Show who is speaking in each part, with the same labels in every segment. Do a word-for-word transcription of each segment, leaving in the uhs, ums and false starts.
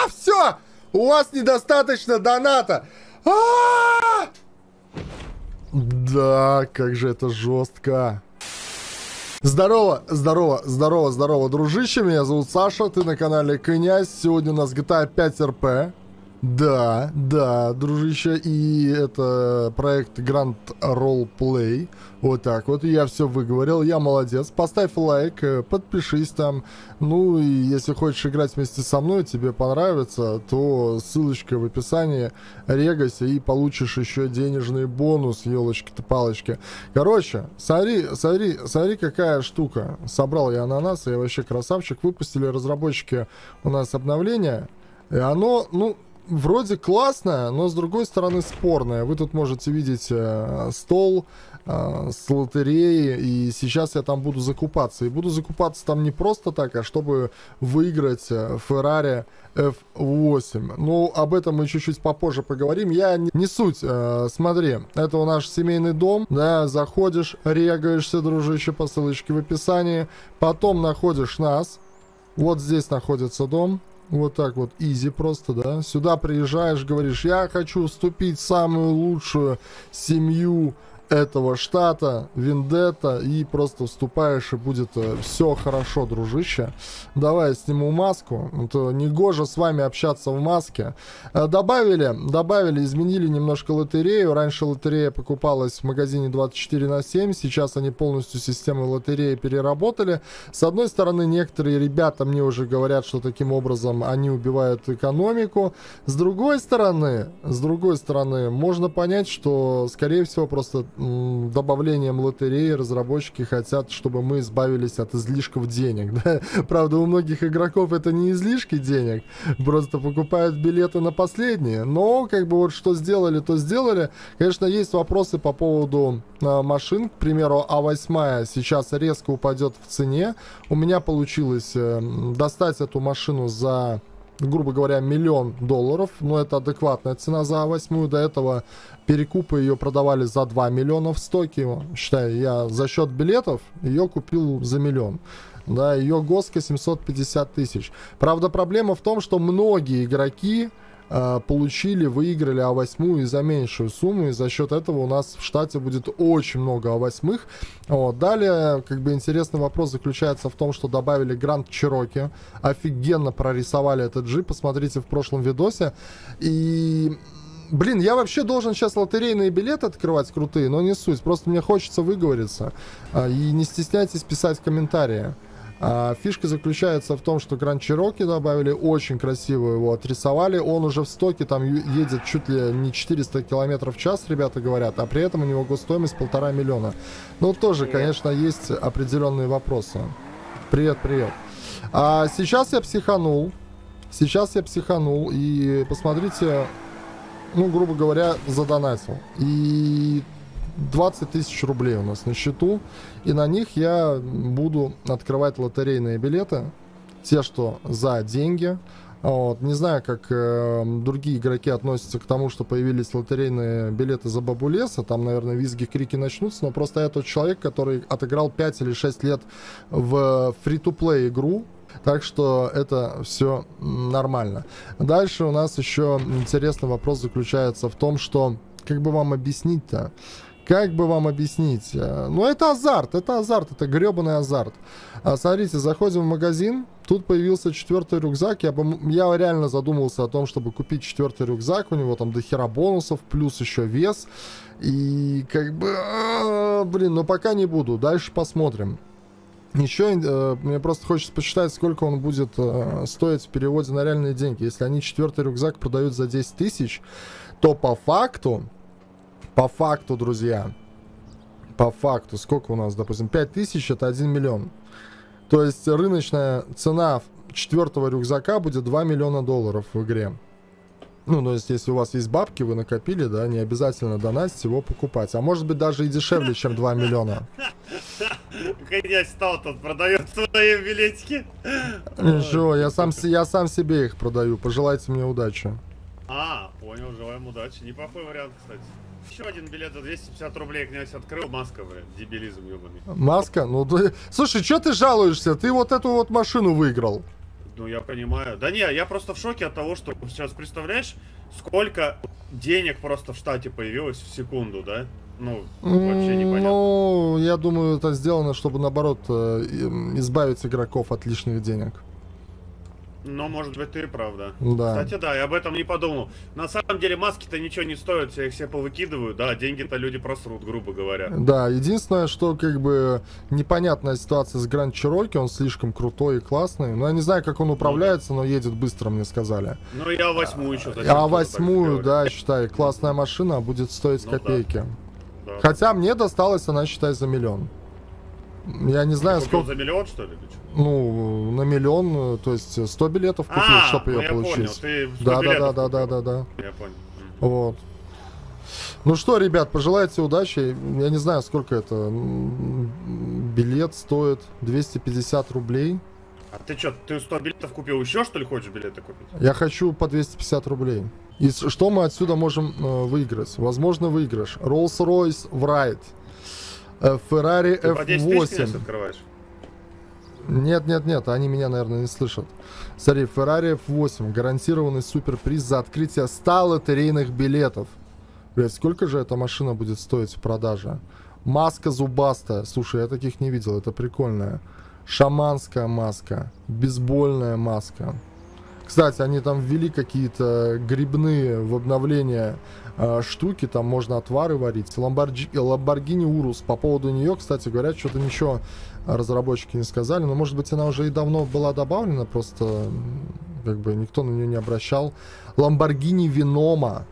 Speaker 1: А, все! У вас недостаточно доната! А-а-а! Да, как же это жестко. Здорово, здорово, здорово, здорово, дружище. Меня зовут Саша, ты на канале Князь. Сегодня у нас джи ти эй пять эр пи. Да, да, дружище, и это проект Grand Roleplay. Вот так вот, я все выговорил, я молодец. Поставь лайк, подпишись там. Ну и если хочешь играть вместе со мной, тебе понравится, то ссылочка в описании. Регайся и получишь еще денежный бонус, елочки-то палочки. Короче, смотри, смотри, смотри, какая штука. Собрал я ананасы, я вообще красавчик. Выпустили разработчики у нас обновление. И оно, ну... вроде классная, но с другой стороны спорная. Вы тут можете видеть э, стол э, с лотереей, и сейчас я там буду закупаться. И буду закупаться там не просто так, а чтобы выиграть э, Ferrari эф восемь. Ну, об этом мы чуть-чуть попозже поговорим. Я не, не суть. Э, смотри, это у наш семейный дом. Да, заходишь, регаешься, дружище, по ссылочке в описании. Потом находишь нас. Вот здесь находится дом. Вот так вот, изи просто, да. Сюда приезжаешь, говоришь, я хочу вступить в самую лучшую семью этого штата, Вендетта, и просто вступаешь, и будет э, все хорошо, дружище. Давай я сниму маску, то негоже с вами общаться в маске. Э, добавили, добавили, изменили немножко лотерею. Раньше лотерея покупалась в магазине двадцать четыре на семь, сейчас они полностью систему лотереи переработали. С одной стороны, некоторые ребята мне уже говорят, что таким образом они убивают экономику. С другой стороны, с другой стороны, можно понять, что, скорее всего, просто добавлением лотереи разработчики хотят, чтобы мы избавились от излишков денег. Да? Правда, у многих игроков это не излишки денег, просто покупают билеты на последние. Но, как бы, вот что сделали, то сделали. Конечно, есть вопросы по поводу э, машин. К примеру, а восемь сейчас резко упадет в цене. У меня получилось э, достать эту машину за, грубо говоря, миллион долларов. Но это адекватная цена за а восемь. До этого перекупы ее продавали за два миллиона в стоке. Считай, я за счет билетов ее купил за миллион. Да, ее госка семьсот пятьдесят тысяч. Правда, проблема в том, что многие игроки э, получили, выиграли а восемь и за меньшую сумму. И за счет этого у нас в штате будет очень много а восемь. Вот. Далее, как бы, интересный вопрос заключается в том, что добавили Grand Cherokee. Офигенно прорисовали этот джип. Посмотрите в прошлом видосе. И... блин, я вообще должен сейчас лотерейные билеты открывать крутые, но не суть. Просто мне хочется выговориться. И не стесняйтесь писать комментарии. Фишка заключается в том, что Grand Cherokee добавили, очень красиво его отрисовали. Он уже в стоке там едет чуть ли не четыреста километров в час, ребята говорят, а при этом у него госстоимость полтора миллиона. Ну, тоже, конечно, есть определенные вопросы. Привет, привет. А сейчас я психанул. Сейчас я психанул. И посмотрите... ну, грубо говоря, задонатил. И двадцать тысяч рублей у нас на счету. И на них я буду открывать лотерейные билеты. Те, что за деньги. Вот. Не знаю, как э, другие игроки относятся к тому, что появились лотерейные билеты за бабу леса. Там, наверное, визги, крики начнутся. Но просто я тот человек, который отыграл пять или шесть лет в фри-то-плей игру. Так что это все нормально. Дальше у нас еще интересный вопрос заключается в том, что как бы вам объяснить-то? Как бы вам объяснить? Ну, это азарт, это азарт, это гребаный азарт. А, смотрите, заходим в магазин, тут появился четвертый рюкзак. Я, бы, я реально задумался о том, чтобы купить четвертый рюкзак. У него там дохера бонусов, плюс еще вес. И как бы, а, блин, но пока не буду, дальше посмотрим. Еще э, мне просто хочется посчитать, сколько он будет э, стоить в переводе на реальные деньги. Если они четвертый рюкзак продают за десять тысяч, то по факту, по факту, друзья, по факту, сколько у нас, допустим, пять тысяч, это один миллион. То есть рыночная цена четвертого рюкзака будет два миллиона долларов в игре. Ну, то есть, если у вас есть бабки, вы накопили, да, не обязательно донатить его покупать. А может быть, даже и дешевле, чем два миллиона.
Speaker 2: Князь стал тут, продает свои билетики.
Speaker 1: Ничего, я сам, я сам себе их продаю. Пожелайте мне удачи.
Speaker 2: А, понял, желаем удачи. Неплохой вариант, кстати. Еще один билет за двести пятьдесят рублей князь открыл. Маска, блин, дебилизм ебаный.
Speaker 1: Маска? Ну, ты... слушай, что ты жалуешься? Ты вот эту вот машину выиграл.
Speaker 2: Ну, я понимаю. Да не, я просто в шоке от того, что сейчас представляешь, сколько денег просто в штате появилось в секунду, да? Ну, вообще непонятно.
Speaker 1: Ну, я думаю, это сделано, чтобы, наоборот, избавить игроков от лишних денег.
Speaker 2: Ну, может быть, ты и прав, да.
Speaker 1: Да.
Speaker 2: Кстати, да, я об этом не подумал. На самом деле, маски-то ничего не стоят, я их все повыкидываю, да, деньги-то люди просрут, грубо говоря.
Speaker 1: Да, единственное, что, как бы, непонятная ситуация с Grand Cherokee, он слишком крутой и классный. Ну, я не знаю, как он управляется, но едет быстро, мне сказали.
Speaker 2: Ну, я восьмую еще.
Speaker 1: А восьмую, да, считай, классная машина, будет стоить
Speaker 2: Ну,
Speaker 1: копейки.
Speaker 2: Да. Да.
Speaker 1: Хотя мне досталась она, считай, за миллион. Я не знаю,
Speaker 2: Ты
Speaker 1: сколько...
Speaker 2: за миллион, что ли? Или что?
Speaker 1: Ну, на миллион, то есть сто билетов купил,
Speaker 2: а,
Speaker 1: чтобы
Speaker 2: ну
Speaker 1: ее
Speaker 2: я
Speaker 1: получить.
Speaker 2: Понял. Ты
Speaker 1: Да, да, да, да, да, да, да.
Speaker 2: Я понял.
Speaker 1: Вот. Ну что, ребят, пожелайте удачи. Я не знаю, сколько это. Билет стоит двести пятьдесят рублей.
Speaker 2: А ты что, ты сто билетов купил? Еще, что ли, хочешь билеты купить?
Speaker 1: Я хочу по двести пятьдесят рублей. И что мы отсюда можем э, выиграть? Возможно, выигрыш. Rolls-Royce Wright. Э, Ferrari
Speaker 2: Ты по десять тысяч, конечно,
Speaker 1: эф восемь.
Speaker 2: открываешь?
Speaker 1: Нет, нет, нет, они меня, наверное, не слышат. Смотри, Ferrari эф восемь. Гарантированный суперприз за открытие ста лотерейных билетов. Блять, сколько же эта машина будет стоить в продаже? Маска зубастая. Слушай, я таких не видел, это прикольная. Шаманская маска. Бейсбольная маска. Кстати, они там ввели какие-то грибные в обновление э, штуки. Там можно отвары варить. Ламборджи... Lamborghini Urus. По поводу нее, кстати, говорят, что-то ничего разработчики не сказали. Но, может быть, она уже и давно была добавлена. Просто как бы никто на нее не обращал. Lamborghini Venoma.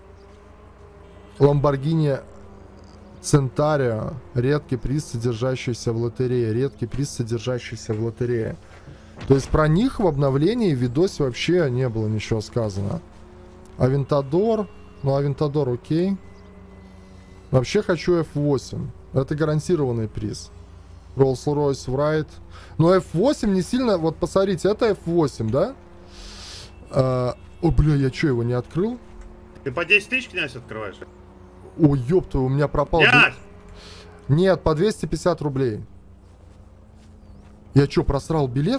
Speaker 1: Lamborghini Centario. Редкий приз, содержащийся в лотерее. Редкий приз, содержащийся в лотерее. То есть про них в обновлении в видосе вообще не было ничего сказано. Aventador. Ну, Aventador окей. Вообще хочу эф восемь. Это гарантированный приз. Rolls-Royce Wright. Но эф восемь не сильно... Вот посмотрите, это эф восемь, да? А... О, бля, я что, его не открыл?
Speaker 2: Ты по десять тысяч, князь, открываешь?
Speaker 1: О, ёпта, у меня пропал...
Speaker 2: Князь!
Speaker 1: Нет, по двести пятьдесят рублей. Я что, просрал билет?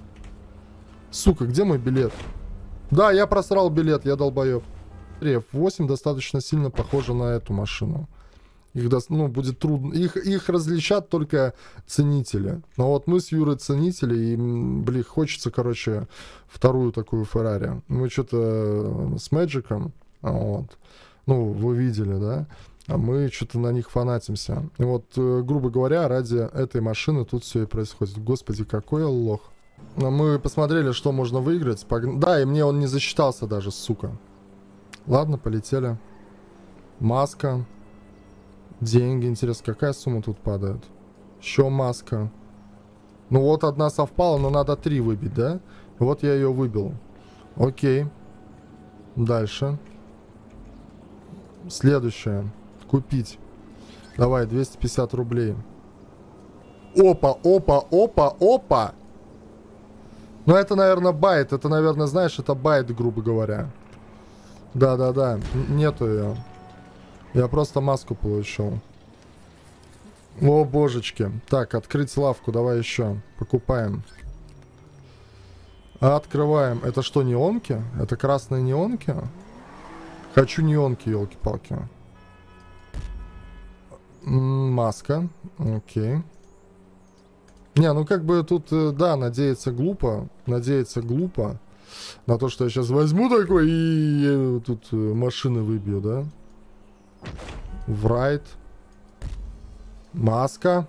Speaker 1: Сука, где мой билет? Да, я просрал билет, я долбоёб. эф восемь достаточно сильно похожа на эту машину. Их, до... ну, будет трудно. Их, их различат только ценители. Но вот мы с Юрой ценители, и, блин, хочется, короче, вторую такую Феррари. Мы что-то с Мэджиком, вот. Ну, вы видели, да? А мы что-то на них фанатимся. И вот, грубо говоря, ради этой машины тут все и происходит. Господи, какой я лох. Мы посмотрели, что можно выиграть. Пог... Да, и мне он не засчитался даже, сука. Ладно, полетели. Маска. Деньги. Интересно, какая сумма тут падает? Еще маска. Ну вот одна совпала, но надо три выбить, да? Вот я ее выбил. Окей. Дальше. Следующее. Купить. Давай, двести пятьдесят рублей. Опа, опа, опа, опа. Ну это, наверное, байт. Это, наверное, знаешь, это байт, грубо говоря. Да-да-да. Нету ее. Я просто маску получил. О, божечки. Так, открыть лавку. Давай еще. Покупаем. Открываем. Это что, неонки? Это красные неонки? Хочу неонки, елки-палки. Маска. Окей. Не, ну как бы тут, да, надеяться глупо. Надеяться глупо. На то, что я сейчас возьму такой и тут машины выбью, да? Wright. Маска.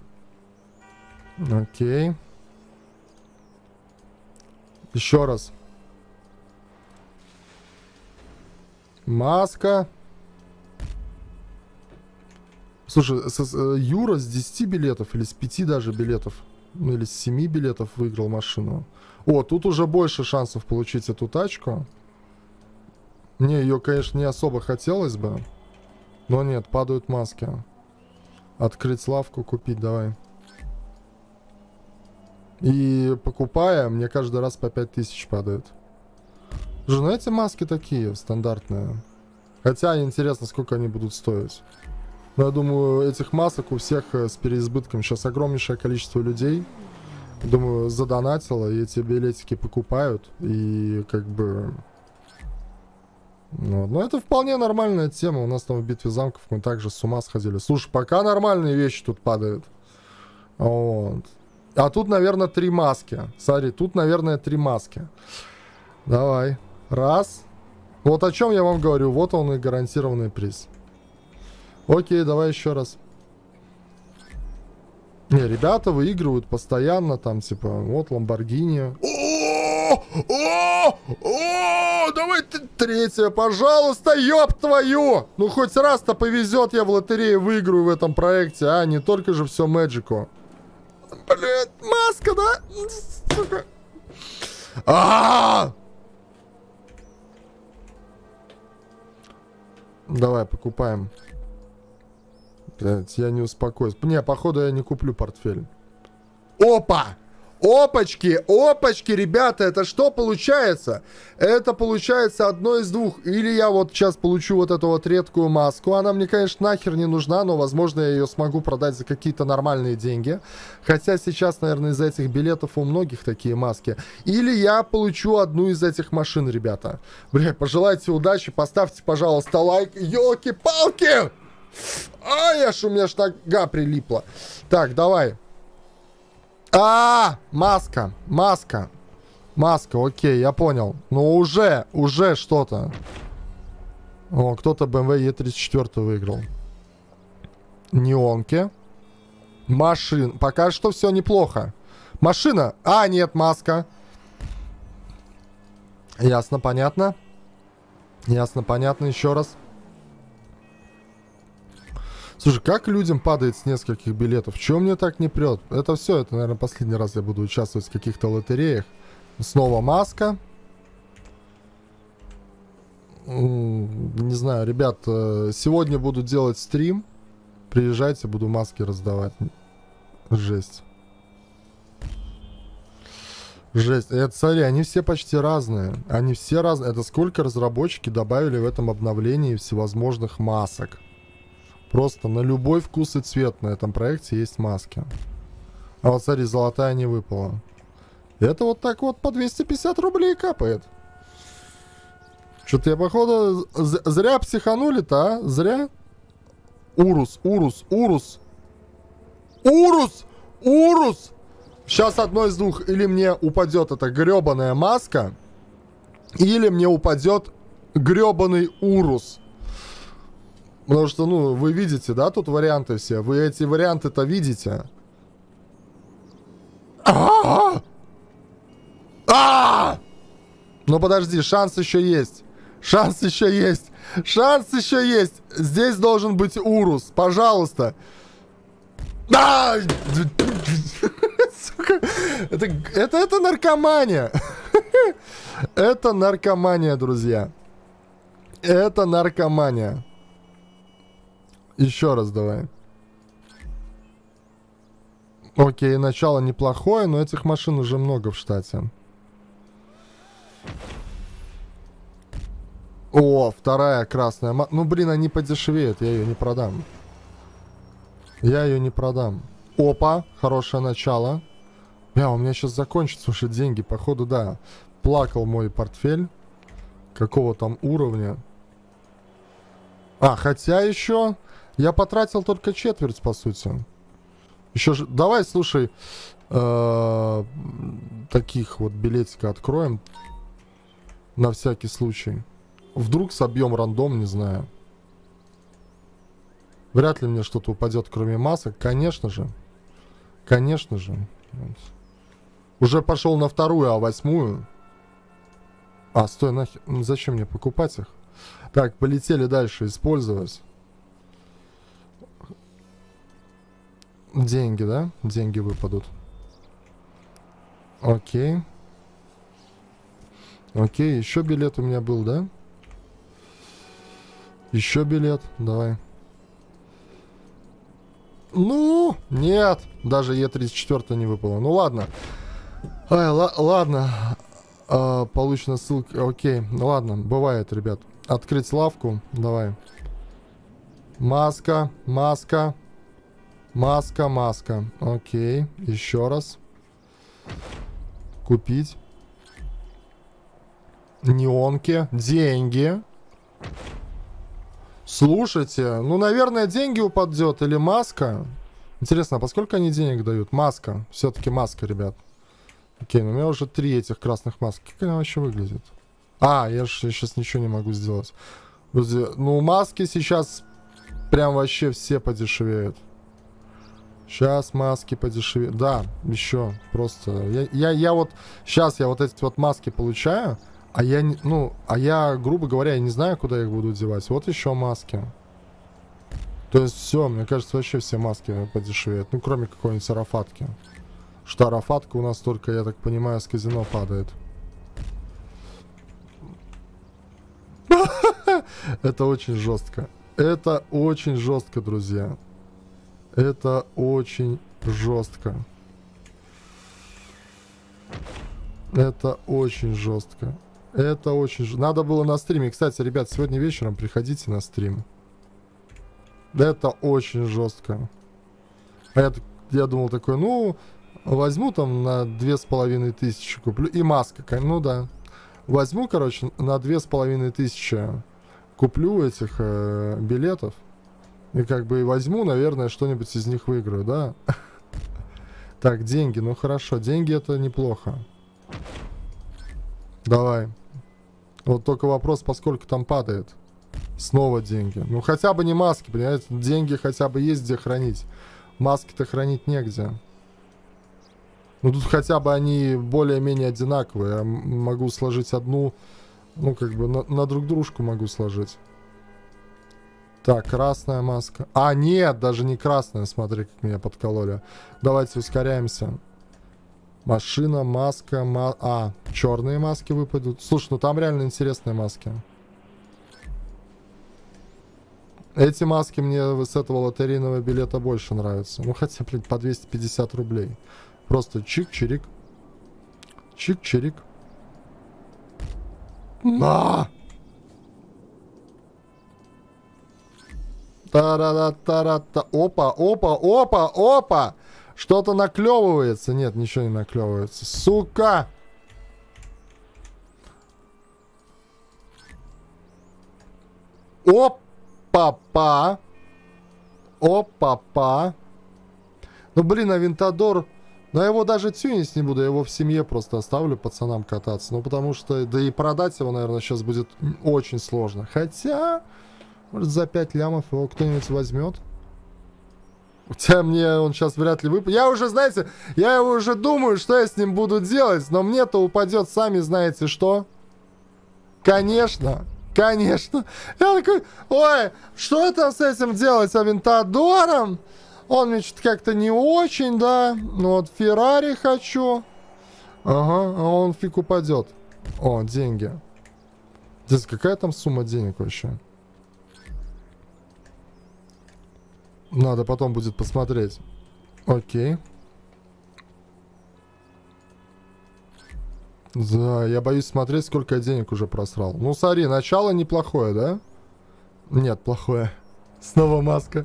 Speaker 1: Окей. Еще раз. Маска. Слушай, с, с, Юра с десяти билетов или с пяти даже билетов, ну или с семи билетов выиграл машину. О, тут уже больше шансов получить эту тачку. Мне ее, конечно, не особо хотелось бы. Но нет, падают маски. Открыть лавку, купить, давай. И покупая, мне каждый раз по пять тысяч падает. Слушай, ну эти маски такие, стандартные. Хотя интересно, сколько они будут стоить. Но я думаю, этих масок у всех с переизбытком. Сейчас огромнейшее количество людей Думаю, задонатила, и эти билетики покупают. И как бы... Ну, ну, это вполне нормальная тема. У нас там в битве замков мы также с ума сходили. Слушай, пока нормальные вещи тут падают. Вот. А тут, наверное, три маски. Смотри, тут, наверное, три маски. Давай. Раз. Вот о чем я вам говорю. Вот он и гарантированный приз. Окей, давай еще раз. Не, ребята выигрывают постоянно. Там, типа, вот Ламборгини. О, о, о, давай третья, пожалуйста, ёб твою! Ну, хоть раз-то повезет, я в лотерее выиграю в этом проекте, а не только же все Мэджику. Блять, маска, да? Сука. А-а-а! Давай, покупаем. Блять, я не успокоюсь. Не, походу я не куплю портфель. Опа! Опачки, опачки, ребята, это что получается? Это получается одно из двух. Или я вот сейчас получу вот эту вот редкую маску. Она мне, конечно, нахер не нужна, но, возможно, я ее смогу продать за какие-то нормальные деньги. Хотя сейчас, наверное, из-за этих билетов у многих такие маски. Или я получу одну из этих машин, ребята. Бля, пожелайте удачи, поставьте, пожалуйста, лайк. Ёлки-палки! Ай, аж у меня аж нога прилипла. Так, давай. А, маска, маска, маска, окей, я понял. Но уже, уже что-то. О, кто-то бэ эм вэ е тридцать четыре выиграл. Неонки. Машин. Пока что все неплохо. Машина. А, нет, маска. Ясно, понятно. Ясно, понятно, еще раз. Слушай, как людям падает с нескольких билетов? Чего мне так не прет? Это все, это, наверное, последний раз я буду участвовать в каких-то лотереях. Снова маска. Не знаю, ребят, сегодня буду делать стрим. Приезжайте, буду маски раздавать. Жесть. Жесть. Это, смотри, они все почти разные. Они все разные. Это сколько разработчики добавили в этом обновлении всевозможных масок. Просто на любой вкус и цвет на этом проекте есть маски. А вот смотри, золотая не выпала. Это вот так вот по двести пятьдесят рублей капает. Что-то я, походу, зря психанули-то, а? Зря? Урус, Урус, Урус. Урус! Урус! Сейчас одно из двух. Или мне упадет эта гребаная маска, или мне упадет гребаный Урус. Потому что, ну, вы видите, да, тут варианты все. Вы эти варианты-то видите. А-а-а! А-а-а! Ну, подожди, шанс еще есть. Шанс еще есть. Шанс еще есть. Здесь должен быть Урус. Пожалуйста. А! Сука. Это, это, это наркомания. Это наркомания, друзья. Это наркомания. Еще раз давай. Окей, начало неплохое, но этих машин уже много в штате. О, вторая красная. Ну, блин, они подешевеют, я ее не продам. Я ее не продам. Опа, хорошее начало. Бля, у меня сейчас закончатся уже деньги, походу, да. Плакал мой портфель. Какого там уровня? А, хотя еще... Я потратил только четверть, по сути. Еще же... Давай, слушай, э-э- таких вот билетика откроем. На всякий случай. Вдруг собьем рандом, не знаю. Вряд ли мне что-то упадет, кроме масок. Конечно же. Конечно же. Вот. Уже пошел на вторую, а восьмую. А, стой, нахер. Зачем мне покупать их? Так, полетели дальше использовать. Деньги, да? Деньги выпадут. Окей. Окей, еще билет у меня был, да? Еще билет, давай. Ну, нет. Даже е тридцать четыре не выпало. Ну, ладно. Ай, ладно. А, получена ссылка. Окей, ладно, бывает, ребят. Открыть лавку, давай. Маска, маска. Маска, маска. Окей, еще раз. Купить. Неонки. Деньги. Слушайте, ну, наверное, деньги упадет или маска. Интересно, а поскольку они денег дают? Маска. Все-таки маска, ребят. Окей, ну у меня уже три этих красных маски. Как она вообще выглядит? А, я же сейчас ничего не могу сделать. Друзья, ну, маски сейчас прям вообще все подешевеют. Сейчас маски подешевеют. Да, еще просто. Я, я, я вот... Сейчас я вот эти вот маски получаю, а я, не, ну, а я, грубо говоря, я не знаю, куда их буду девать. Вот еще маски. То есть все, мне кажется, вообще все маски подешевеют. Ну, кроме какой-нибудь арафатки. Что арафатка у нас только, я так понимаю, с казино падает. Это очень жестко. Это очень жестко, друзья. Это очень жестко. Это очень жестко. Это очень жестко. Надо было на стриме. Кстати, ребят, сегодня вечером приходите на стрим. Это очень жестко. А я, я думал такой, ну, возьму там на две с половиной тысячи куплю. И маска, ну да. Возьму, короче, на две с половиной тысячи куплю этих э, билетов. И как бы и возьму, наверное, что-нибудь из них выиграю, да? Так, деньги, ну хорошо. Деньги это неплохо. Давай. Вот только вопрос, поскольку там падает. Снова деньги. Ну хотя бы не маски, понимаете? Деньги хотя бы есть где хранить. Маски-то хранить негде. Ну тут хотя бы они более-менее одинаковые. Я могу сложить одну, ну как бы на, на друг дружку могу сложить. Так, красная маска. А, нет, даже не красная, смотри, как меня подкололи. Давайте ускоряемся. Машина, маска, ма... А, черные маски выпадут. Слушай, ну там реально интересные маски. Эти маски мне с этого лотерейного билета больше нравятся. Ну хотя, блин, по двести пятьдесят рублей. Просто чик-чирик. Чик-чирик. А! Та-ра-та-ра-та. Опа, опа, опа, опа! Что-то наклевывается. Нет, ничего не наклевывается. Сука! Опа-па! Опа-па! Ну, блин, Авентадор... Но я его даже тюнить не буду, я его в семье просто оставлю пацанам кататься. Ну, потому что, да и продать его, наверное, сейчас будет очень сложно. Хотя, может, за пять лямов его кто-нибудь возьмет. Хотя мне он сейчас вряд ли выпадет. Я уже, знаете, я уже думаю, что я с ним буду делать, но мне-то упадет, сами знаете что. Конечно, конечно. Я такой, ой, что это с этим делать, Авентадором? Он мне что-то как-то не очень, да. Ну вот Феррари хочу. Ага, а он фиг упадет. О, деньги. Здесь какая там сумма денег вообще? Надо потом будет посмотреть. Окей. Да, я боюсь смотреть, сколько я денег уже просрал. Ну, смотри, начало неплохое, да? Нет, плохое. Снова маска.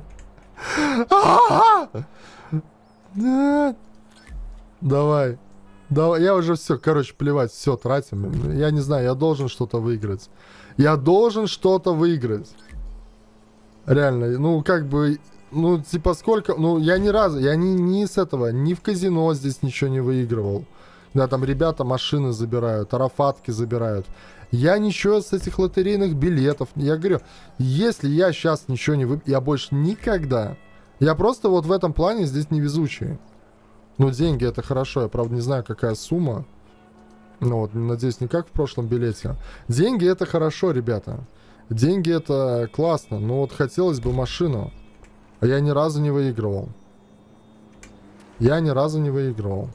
Speaker 1: Давай. Давай. Я уже все, короче, плевать, все, тратим. Я не знаю, я должен что-то выиграть. Я должен что-то выиграть. Реально, ну, как бы, ну, типа, сколько... Ну, я ни разу, я ни, ни с этого, ни в казино здесь ничего не выигрывал. Да, там ребята машины забирают, арафатки забирают. Я ничего с этих лотерейных билетов... Я говорю, если я сейчас ничего не выиграю, я больше никогда... Я просто вот в этом плане здесь невезучий. Ну, деньги это хорошо, я, правда, не знаю, какая сумма. Ну, вот, надеюсь, не как в прошлом билете. Деньги это хорошо, ребята. Деньги это классно, но вот хотелось бы машину. А я ни разу не выигрывал. Я ни разу не выигрывал.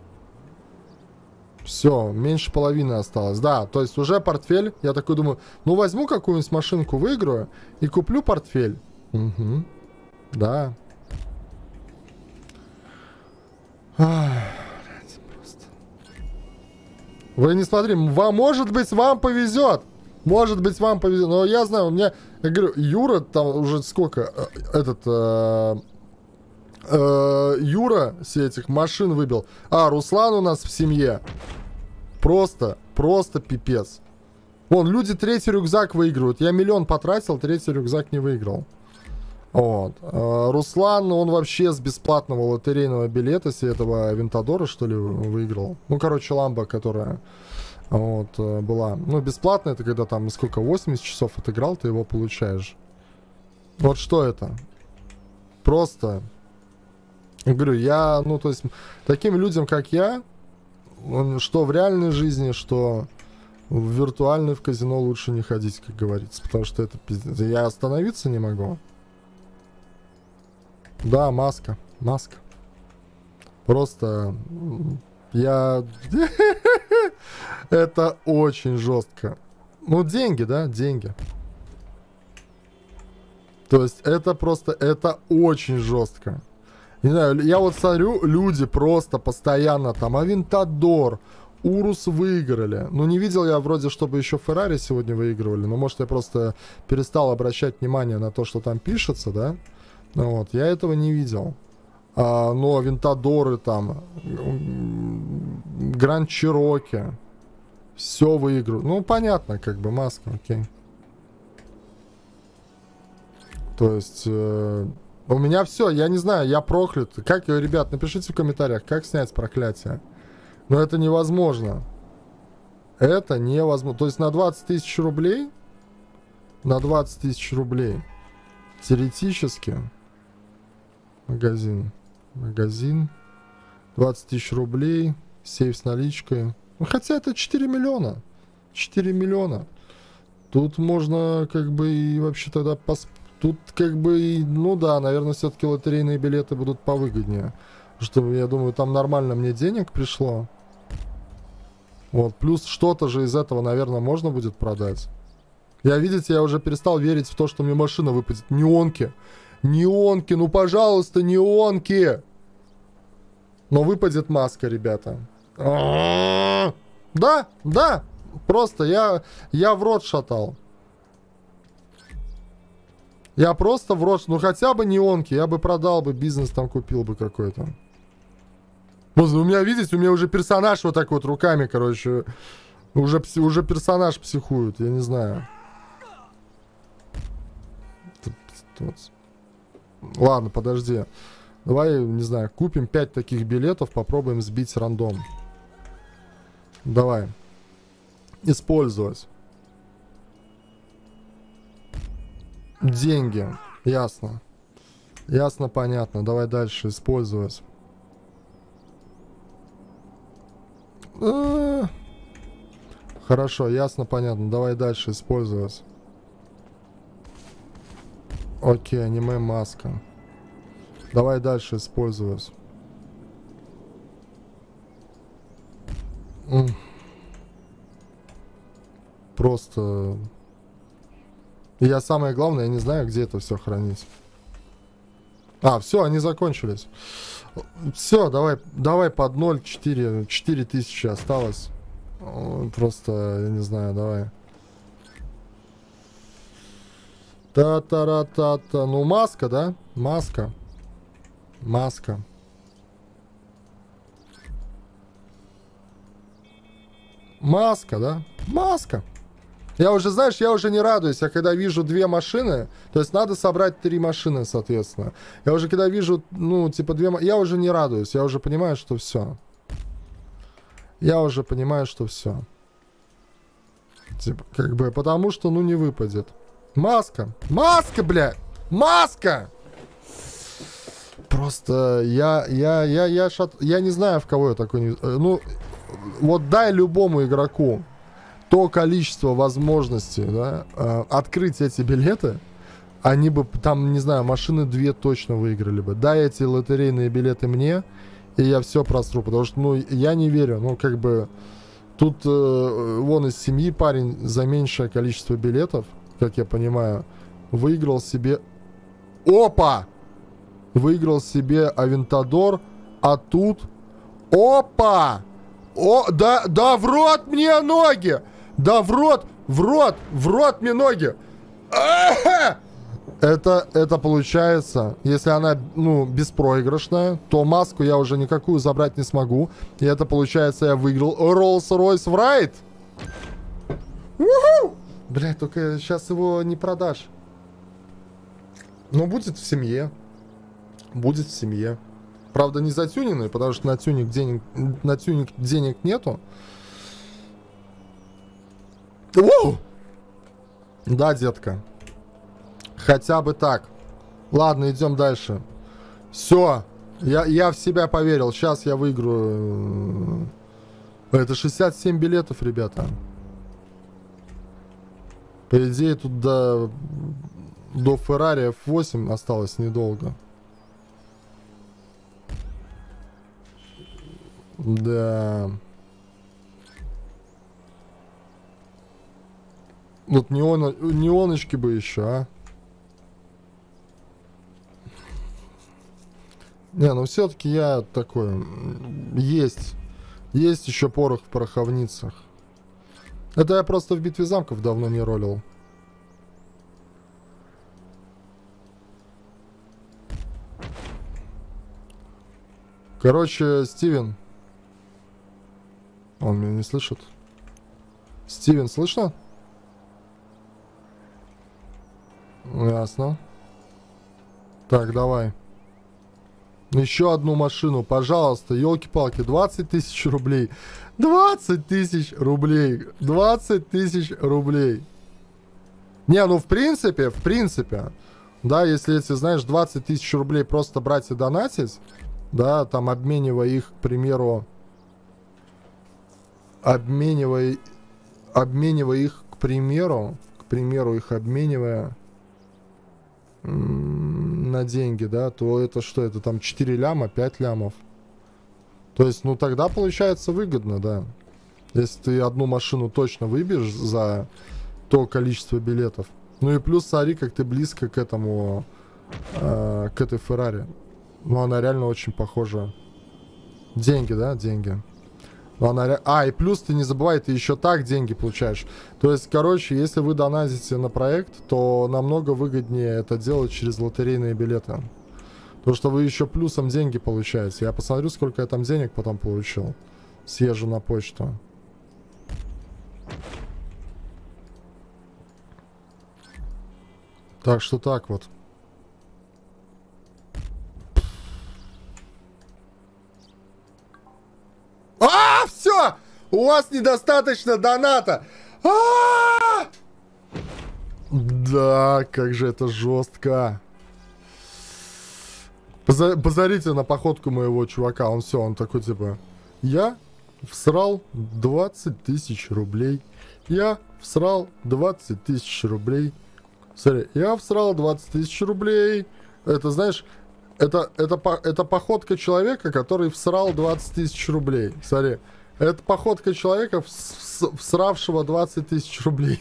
Speaker 1: Все, меньше половины осталось. Да, то есть уже портфель. Я такой думаю, ну возьму какую-нибудь машинку, выиграю и куплю портфель. Угу. Да. Ах, просто. Вы не смотри, вам, может быть, вам повезет. Может быть, вам повезет. Но я знаю, у меня, я говорю, Юра там уже сколько, этот, э, Э, Юра с этих машин выбил. А, Руслан у нас в семье. Просто, просто пипец. Вон, люди третий рюкзак выигрывают. Я миллион потратил, третий рюкзак не выиграл. Вот. Э, Руслан, он вообще с бесплатного лотерейного билета, с этого Винтадора, что ли, выиграл. Ну, короче, ламба, которая вот, была. Ну, бесплатно, это когда там, сколько, восемьдесят часов отыграл, ты его получаешь. Вот что это? Просто... Я говорю, я, ну, то есть, таким людям, как я, что в реальной жизни, что в виртуальной, в казино лучше не ходить, как говорится, потому что это пиздец. Я остановиться не могу. Да, маска, маска. Просто я... Это очень жестко. Ну, деньги, да, деньги. То есть, это просто, это очень жестко. Не знаю, я вот смотрю, люди просто постоянно там, Авентадор, Урус выиграли. Ну, не видел я вроде, чтобы еще Феррари сегодня выигрывали. Но, может, я просто перестал обращать внимание на то, что там пишется, да? Ну, вот, я этого не видел. А, но Авентадоры там, Гранд Чироки, все выигрывают. Ну, понятно, как бы, маска, окей. То есть... Э У меня все, я не знаю, я проклят. Как, ребят, напишите в комментариях, как снять проклятие. Но это невозможно. Это невозможно. То есть на двадцать тысяч рублей, на двадцать тысяч рублей, теоретически, магазин, магазин, двадцать тысяч рублей, сейф с наличкой. Ну, хотя это четыре миллиона. четыре миллиона. Тут можно как бы и вообще тогда поспорить. Тут как бы, ну да, наверное, все-таки лотерейные билеты будут повыгоднее. Что, я думаю, там нормально мне денег пришло. Вот, плюс что-то же из этого, наверное, можно будет продать. Я, видите, я уже перестал верить в то, что мне машина выпадет. Неонки. Неонки, ну, пожалуйста, неонки. Но выпадет маска, ребята. Да, да. Просто я, я в рот шатал. Я просто в рот, ну хотя бы неонки, я бы продал бы, бизнес там купил бы какой-то. Вот у меня, видите, у меня уже персонаж вот так вот руками, короче, уже, уже персонаж психует, я не знаю. Тут, тут. Ладно, подожди. Давай, не знаю, купим пять таких билетов, попробуем сбить рандом. Давай. Использовать. Деньги. Ясно. Ясно, понятно. Давай дальше использовать. А-а-а. Хорошо, ясно, понятно. Давай дальше использовать. Окей, аниме маска. Давай дальше использовать. Просто... И я, самое главное, я не знаю, где это все хранить. А, все, они закончились. Все, давай, давай под ноль, четыре, четыре тысячи осталось. Просто, я не знаю, давай. Та-та-ра-та-та. Ну, маска, да? Маска. Маска. Маска, да? Маска. Я уже, знаешь, я уже не радуюсь, я когда вижу две машины, то есть надо собрать три машины, соответственно. Я уже когда вижу, ну, типа две, я уже не радуюсь, я уже понимаю, что все. Я уже понимаю, что все. Типа, как бы, потому что, ну, не выпадет. Маска. Маска, блядь! Маска! Просто я, я, я, я, шат... я не знаю, в кого я такой не... Ну, вот дай любому игроку то количество возможностей, да, э, открыть эти билеты, они бы там, не знаю, машины две точно выиграли бы. Дай эти лотерейные билеты мне, и я все просру, потому что, ну, я не верю, ну, как бы, тут э, вон из семьи парень за меньшее количество билетов, как я понимаю, выиграл себе... Опа! Выиграл себе Авентадор, а тут... Опа! О, да, да в рот мне ноги! Да в рот, в рот, в рот мне ноги! А-ха! Это, это получается, если она, ну, беспроигрышная, то маску я уже никакую забрать не смогу. И это получается, я выиграл Rolls-Royce в райд. Блять, только сейчас его не продашь. Но будет в семье. Будет в семье. Правда, не затюненный, потому что на тюнинг денег, на тюнинг денег нету. Воу! Да, детка. Хотя бы так. Ладно, идем дальше. Все. Я, я в себя поверил. Сейчас я выиграю. Это шестьдесят семь билетов, ребята. По идее, тут до, до Ferrari эф восемь осталось недолго. Да. Вот неон, неоночки бы еще, а. Не, ну все-таки я такой... Есть. Есть еще порох в пороховницах. Это я просто в битве замков давно не ролил. Короче, Стивен. Он меня не слышит. Стивен, слышно? Ясно. Так, давай. Еще одну машину, пожалуйста, елки-палки, двадцать тысяч рублей. двадцать тысяч рублей. двадцать тысяч рублей. Не, ну в принципе, в принципе, да, если, если знаешь, двадцать тысяч рублей просто брать и донатить, да, там обменивая их, к примеру, обменивая, обменивая их, к примеру, к примеру, их обменивая на деньги, да, то это что, это там четыре ляма, пять лямов. То есть, ну тогда получается выгодно, да. Если ты одну машину точно выбьешь за то количество билетов. Ну и плюс, смотри, как ты близко к этому, э, к этой Феррари. Ну она реально очень похожа. Деньги, да, деньги. Но она ре... А, и плюс ты не забывай, ты еще так деньги получаешь. То есть, короче, если вы донатите на проект, то намного выгоднее это делать через лотерейные билеты. Потому что вы еще плюсом деньги получаете. Я посмотрю, сколько я там денег потом получил. Съезжу на почту. Так что так вот. А, все! У вас недостаточно доната! А-а-а! Да, как же это жестко. Посмотрите на походку моего чувака. Он все, он такой типа: я всрал двадцать тысяч рублей. Я всрал двадцать тысяч рублей. Смотри, я всрал двадцать тысяч рублей. Это, знаешь, это, это, это походка человека, который всрал двадцать тысяч рублей. Смотри, это походка человека, всравшего двадцать тысяч рублей.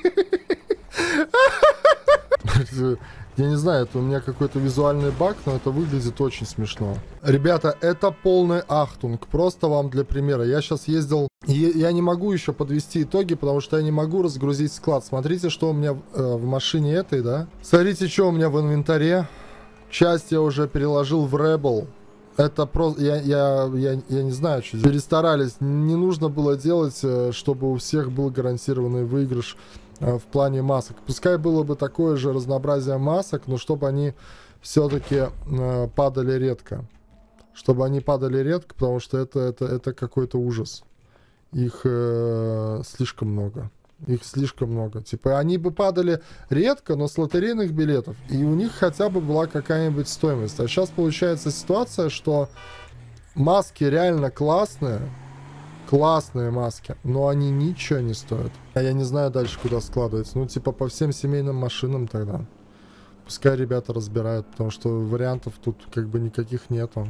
Speaker 1: Я не знаю, это у меня какой-то визуальный баг, но это выглядит очень смешно. Ребята, это полный ахтунг. Просто вам для примера. Я сейчас ездил... Я не могу еще подвести итоги, потому что я не могу разгрузить склад. Смотрите, что у меня э, в машине этой, да? Смотрите, что у меня в инвентаре. Часть я уже переложил в Rebel. Это просто... Я, я, я, я не знаю, что... Перестарались. Не нужно было делать, чтобы у всех был гарантированный выигрыш в плане масок. Пускай было бы такое же разнообразие масок, но чтобы они все-таки э, падали редко. Чтобы они падали редко, потому что это, это, это какой-то ужас. Их э, слишком много. Их слишком много. Типа они бы падали редко, но с лотерейных билетов. И у них хотя бы была какая-нибудь стоимость. А сейчас получается ситуация, что маски реально классные. Классные маски, но они ничего не стоят. А я не знаю дальше, куда складывать. Ну, типа по всем семейным машинам тогда. Пускай ребята разбирают, потому что вариантов тут как бы никаких нету.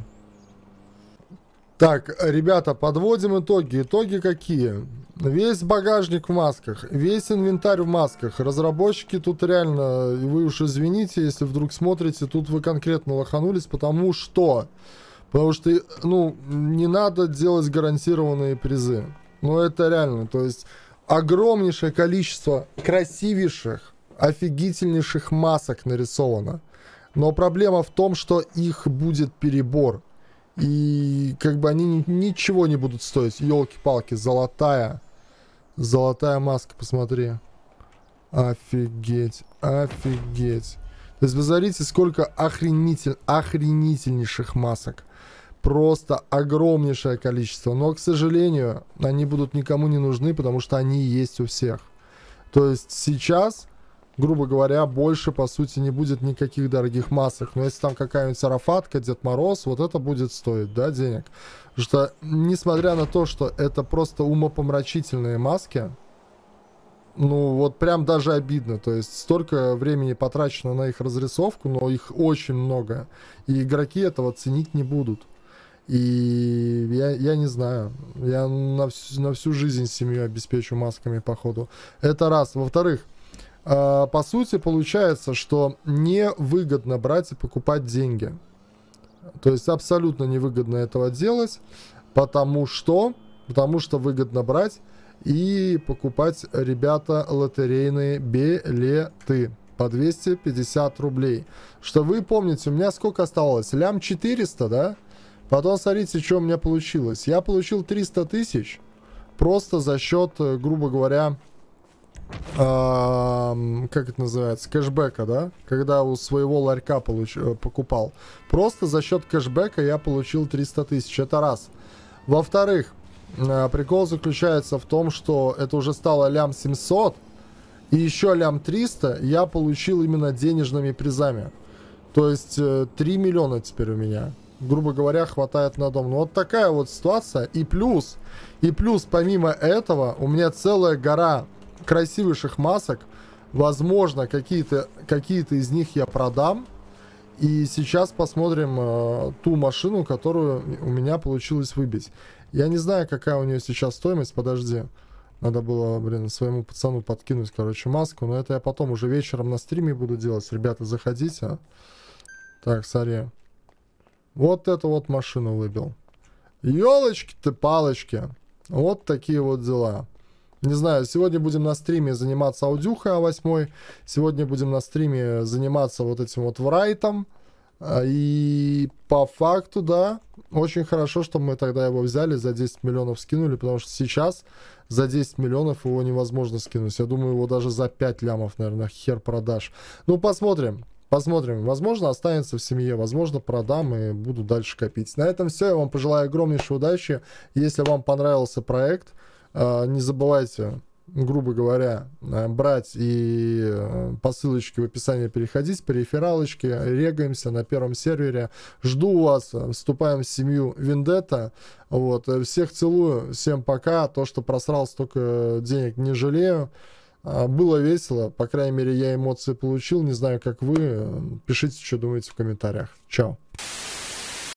Speaker 1: Так, ребята, подводим итоги. Итоги какие? Весь багажник в масках, весь инвентарь в масках. Разработчики тут реально, вы уж извините, если вдруг смотрите, тут вы конкретно лоханулись, потому что... Потому что, ну, не надо делать гарантированные призы. Ну, это реально. То есть, огромнейшее количество красивейших, офигительнейших масок нарисовано. Но проблема в том, что их будет перебор. И как бы они ничего не будут стоить. Ёлки-палки, золотая. Золотая маска, посмотри. Офигеть, офигеть. То есть вы смотрите, сколько охренитель, охренительнейших масок. Просто огромнейшее количество. Но, к сожалению, они будут никому не нужны, потому что они есть у всех. То есть сейчас, грубо говоря, больше, по сути, не будет никаких дорогих масок. Но если там какая-нибудь Арафатка, Дед Мороз, вот это будет стоить, да, денег. Потому что, несмотря на то, что это просто умопомрачительные маски, ну, вот прям даже обидно. То есть столько времени потрачено на их разрисовку, но их очень много. И игроки этого ценить не будут. И я, я не знаю. Я на всю, на всю жизнь семью обеспечу масками, походу. Это раз. Во-вторых, э, по сути, получается, что невыгодно брать и покупать деньги. То есть абсолютно невыгодно этого делать, потому что, потому что выгодно брать и покупать, ребята, лотерейные билеты по двести пятьдесят рублей. Что вы помните, у меня сколько осталось? Лям четыреста, да? Потом смотрите, что у меня получилось. Я получил триста тысяч просто за счет, грубо говоря, э, как это называется, кэшбэка, да? Когда у своего ларька получ, покупал. Просто за счет кэшбэка я получил триста тысяч. Это раз. Во-вторых, э, прикол заключается в том, что это уже стало лям семьсот. И еще лям триста я получил именно денежными призами. То есть э, три миллиона теперь у меня. Грубо говоря, хватает на дом. Ну, вот такая вот ситуация. И плюс, и плюс, помимо этого, у меня целая гора красивейших масок. Возможно, какие-то какие-то из них я продам. И сейчас посмотрим э, ту машину, которую у меня получилось выбить. Я не знаю, какая у нее сейчас стоимость. Подожди. Надо было, блин, своему пацану подкинуть, короче, маску. Но это я потом уже вечером на стриме буду делать. Ребята, заходите. А? Так, сори. Вот эту вот машину выбил. Ёлочки-то палочки. Вот такие вот дела. Не знаю, сегодня будем на стриме заниматься аудюхой а восемь. Сегодня будем на стриме заниматься вот этим вот врайтом. И по факту, да, очень хорошо, что мы тогда его взяли, за десять миллионов скинули, потому что сейчас за десять миллионов его невозможно скинуть. Я думаю, его даже за пять лямов, наверное, хер продашь. Ну, посмотрим. Посмотрим. Возможно, останется в семье, возможно, продам и буду дальше копить. На этом все. Я вам пожелаю огромнейшей удачи. Если вам понравился проект, не забывайте, грубо говоря, брать и по ссылочке в описании переходить, по рефералочке, регаемся на первом сервере. Жду вас, вступаем в семью Вендетта. Вот. Всех целую, всем пока. То, что просрал столько денег, не жалею. Было весело, по крайней мере, я эмоции получил. Не знаю, как вы. Пишите, что думаете в комментариях. Чао.